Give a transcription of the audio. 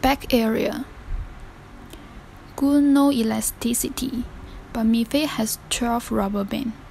Back area. Glue no elasticity, but Miffei has 12 rubber bands.